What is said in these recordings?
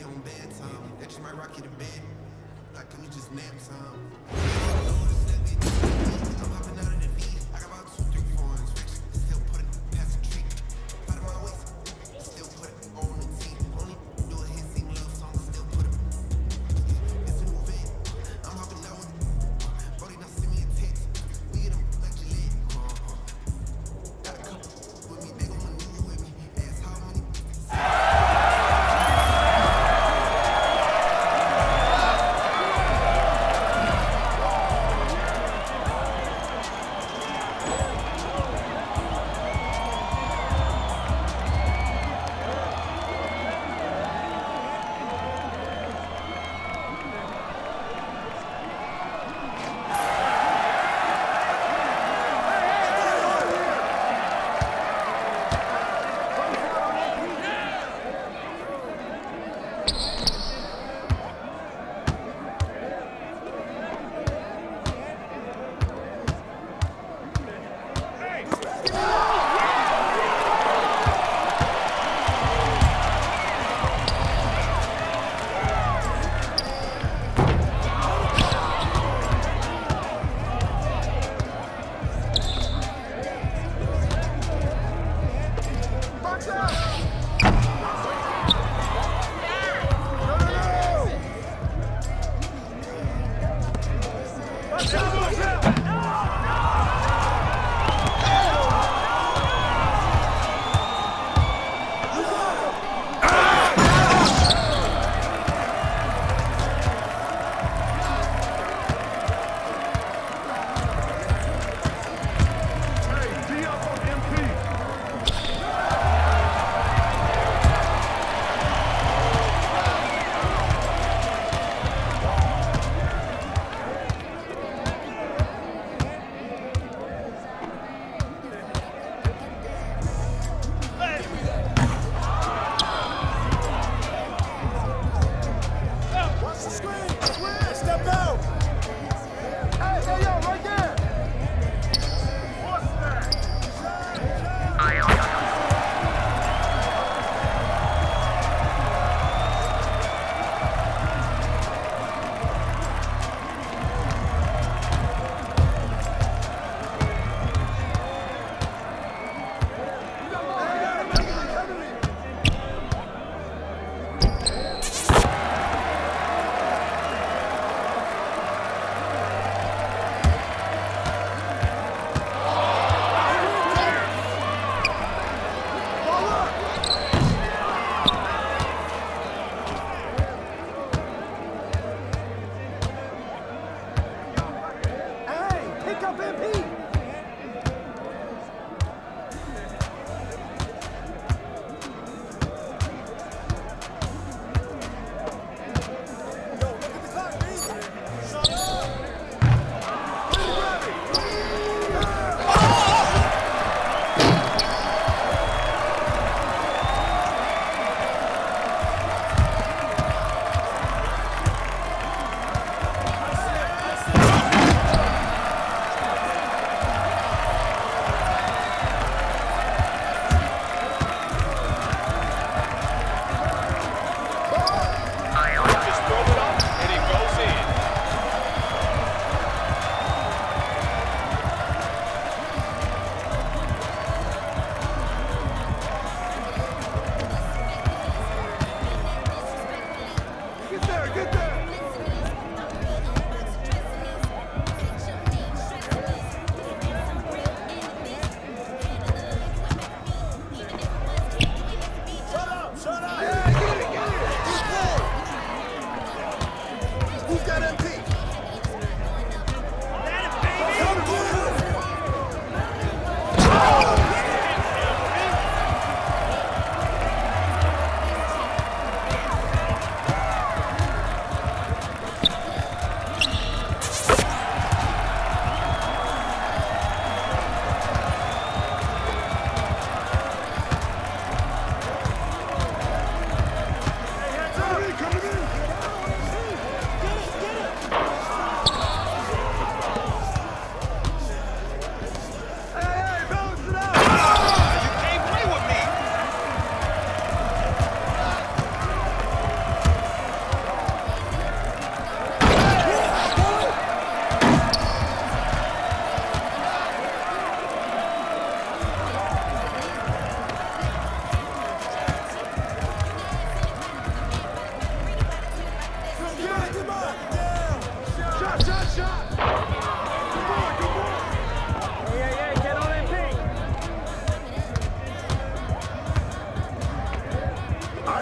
on bedtime. That just might rock you to bed. Like it was just nap time. I'm hopping out of the V. I got about 2, 3 foreigns. Still put it past the tree. Out of my waist. Still put it on the T. Only do a hit, sing love songs. Still put it. It's a new vid. I'm hopping out with it. Brody, now send me a text. We get them like Gillette. Got a couple with me. They gon' maneuver with me. Ask how many.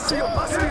See you, boss.